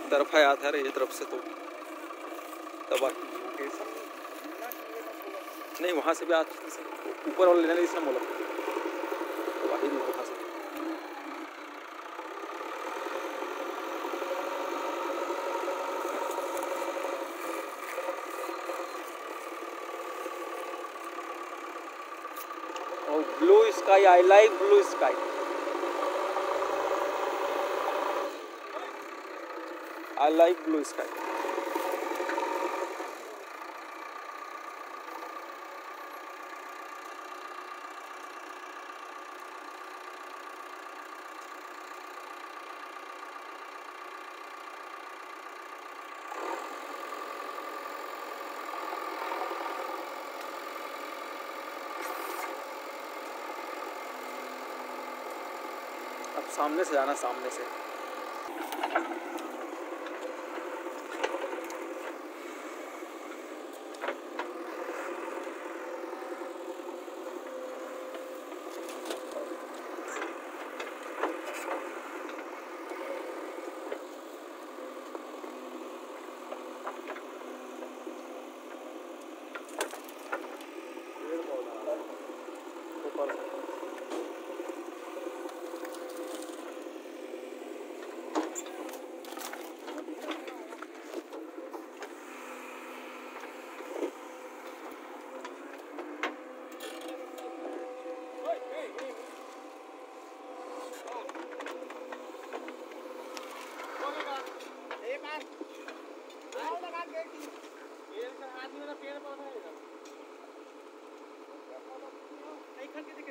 तरफ आया था ये तरफ से, तो तब नहीं वहाँ से भी आ ऊपर वाला लेना इसने बोला तो वही नहीं वहाँ से। और blue sky, I like blue sky. I like blue sky. अब सामने से जाना, सामने से। पेड़ पौधा है